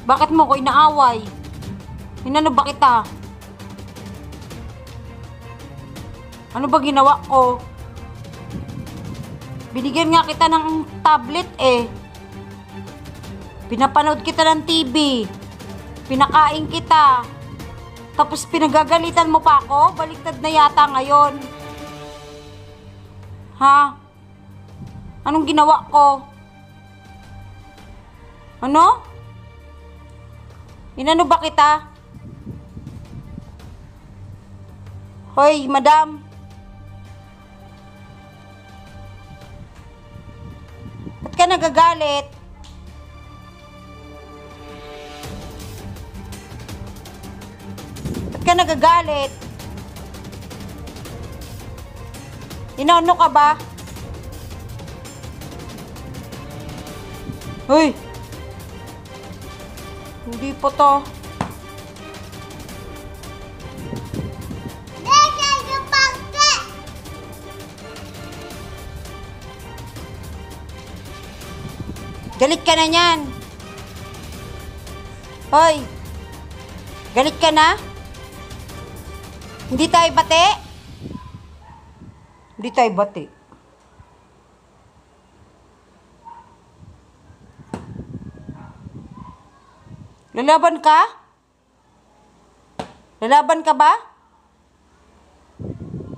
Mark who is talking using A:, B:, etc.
A: Bakit mo ko inaaway? Inano ba kita? Ano ba ginawa ko? Binigyan nga kita ng tablet eh. Pinapanood kita ng TV. Pinakain kita. Tapos pinagagalitan mo pa ako? Baliktad na yata ngayon. Ha? Anong ginawa ko? Ano? Inano ba kita? Hoy, madam. Ba't ka nagagalit? Ba't ka nagagalit? Inaano ka ba? Hoy! Hindi po to. Galit ka na niyan. Hoy! Galit ka na? Hindi tayo bate? Hindi tayo bate. Lalaban ka? Lalaban ka ba?